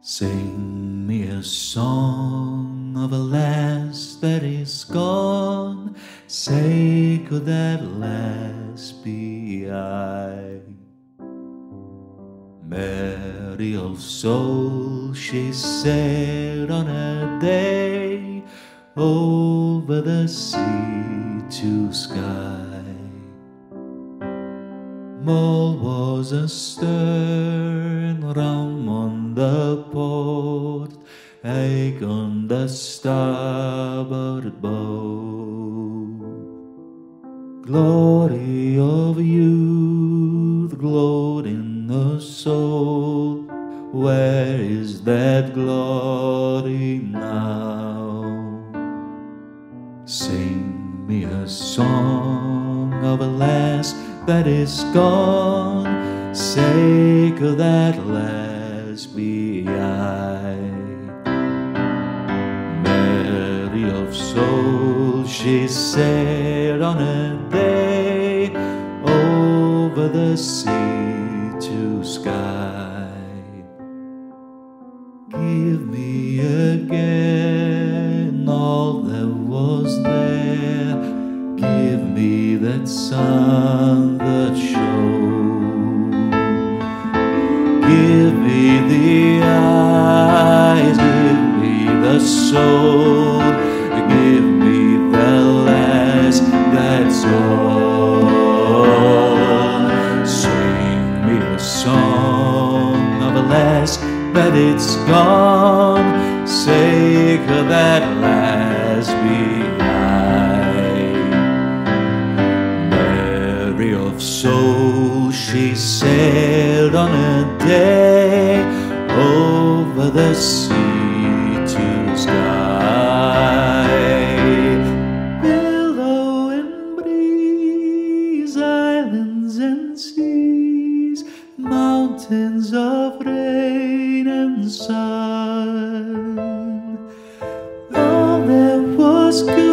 Sing me a song of a lass that is gone. Say, could that lass be I? Merry old soul, she sailed on a day over the sea to Skye. Mull was astern, rum on the port, Hagen the starboard bow. Glory of youth glowed in her soul, where is that glory now? Sing me a song of a lass that is gone. Say, could that lass be I? Merry of soul, she sailed on a day over the sea to Skye. Give me again all that was there. Give me that sun that shone. Give me the eyes, give me the soul, give me the lass that's all. Sing me a song of a lass that it's gone. Say, could that lass be I? Merry of soul, she sailed on a day over the sea to Skye. Billow and breeze, islands and seas, mountains of rain and sun. All that was good